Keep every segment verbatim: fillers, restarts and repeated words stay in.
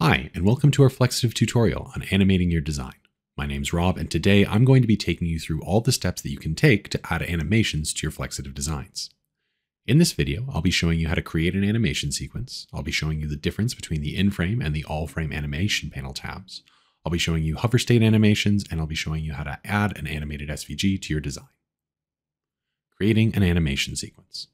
Hi, and welcome to our Flexitive tutorial on animating your design. My name's Rob, and today I'm going to be taking you through all the steps that you can take to add animations to your Flexitive designs. In this video, I'll be showing you how to create an animation sequence. I'll be showing you the difference between the in-frame and the all-frame animation panel tabs. I'll be showing you hover state animations, and I'll be showing you how to add an animated S V G to your design. Creating an animation sequence.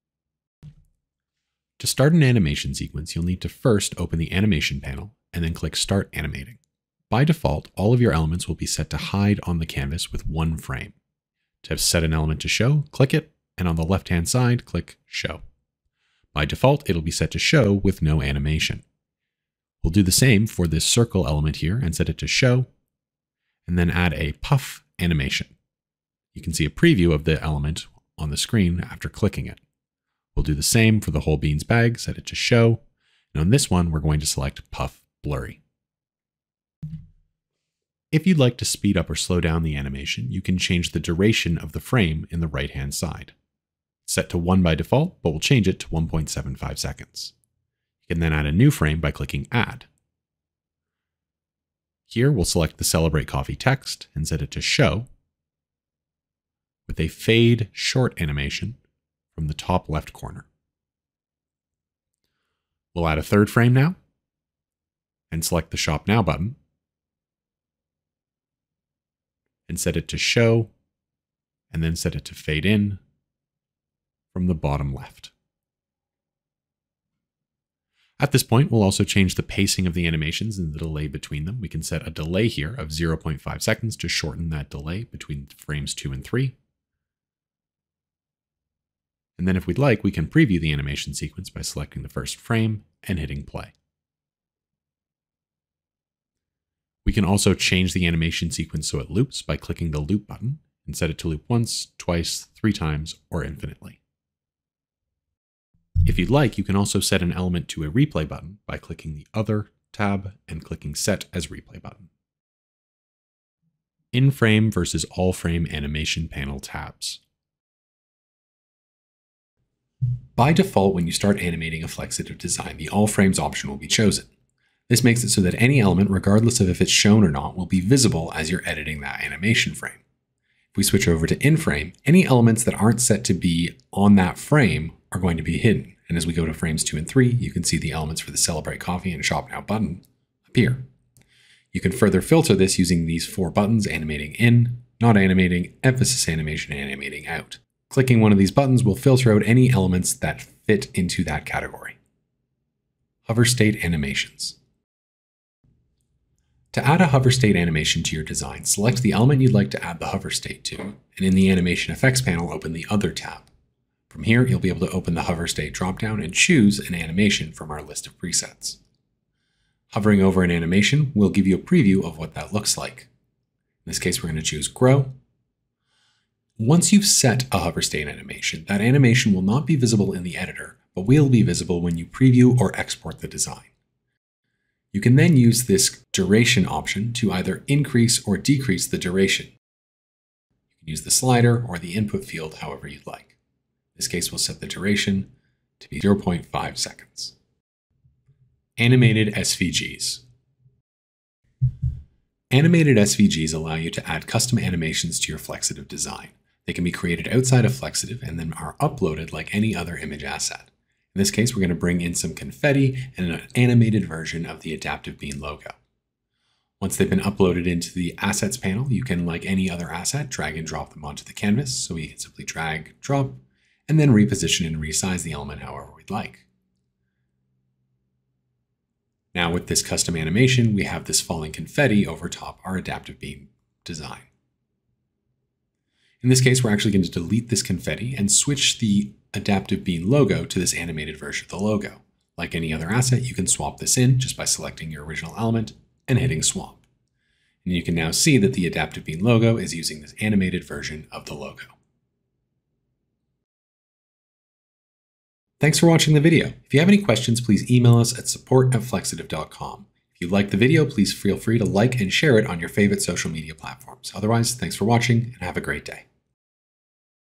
To start an animation sequence, you'll need to first open the animation panel and then click Start Animating. By default, all of your elements will be set to hide on the canvas with one frame. To set an element to show, click it, and on the left-hand side, click Show. By default, it'll be set to show with no animation. We'll do the same for this circle element here and set it to show, and then add a puff animation. You can see a preview of the element on the screen after clicking it. We'll do the same for the whole beans bag, set it to show, and on this one, we're going to select Puff Blurry. If you'd like to speed up or slow down the animation, you can change the duration of the frame in the right-hand side. It's set to one by default, but we'll change it to one point seven five seconds. You can then add a new frame by clicking Add. Here, we'll select the Celebrate Coffee text and set it to show with a fade short animation from the top left corner. We'll add a third frame now and select the Shop Now button and set it to show and then set it to fade in from the bottom left. At this point, we'll also change the pacing of the animations and the delay between them. We can set a delay here of zero point five seconds to shorten that delay between frames two and three. And then if we'd like, we can preview the animation sequence by selecting the first frame and hitting play. We can also change the animation sequence so it loops by clicking the loop button and set it to loop once, twice, three times, or infinitely. If you'd like, you can also set an element to a replay button by clicking the Other tab and clicking Set as Replay button. In-frame versus all-frame animation panel tabs. By default, when you start animating a Flexitive design, the All Frames option will be chosen. This makes it so that any element, regardless of if it's shown or not, will be visible as you're editing that animation frame. If we switch over to in-frame, any elements that aren't set to be on that frame are going to be hidden. And as we go to frames two and three, you can see the elements for the Celebrate Coffee and Shop Now button appear. You can further filter this using these four buttons: Animating In, Not Animating, Emphasis Animation, and Animating Out. Clicking one of these buttons will filter out any elements that fit into that category. Hover state animations. To add a hover state animation to your design, select the element you'd like to add the hover state to, and in the Animation Effects panel, open the Other tab. From here, you'll be able to open the hover state dropdown and choose an animation from our list of presets. Hovering over an animation will give you a preview of what that looks like. In this case, we're going to choose Grow. Once you've set a hover state animation, that animation will not be visible in the editor, but will be visible when you preview or export the design. You can then use this duration option to either increase or decrease the duration. You can use the slider or the input field however you'd like. In this case, we'll set the duration to be zero point five seconds. Animated S V Gs. Animated S V Gs allow you to add custom animations to your Flexitive design. They can be created outside of Flexitive and then are uploaded like any other image asset. In this case, we're going to bring in some confetti and an animated version of the Adaptive Bean logo. Once they've been uploaded into the Assets panel, you can, like any other asset, drag and drop them onto the canvas. So we can simply drag, drop, and then reposition and resize the element however we'd like. Now with this custom animation, we have this falling confetti over top our Adaptive Bean design. In this case, we're actually going to delete this confetti and switch the Adaptive Bean logo to this animated version of the logo. Like any other asset, you can swap this in just by selecting your original element and hitting swap. And you can now see that the Adaptive Bean logo is using this animated version of the logo. Thanks for watching the video. If you have any questions, please email us at support at flexitive dot com. If you liked the video, please feel free to like and share it on your favorite social media platforms. Otherwise, thanks for watching and have a great day.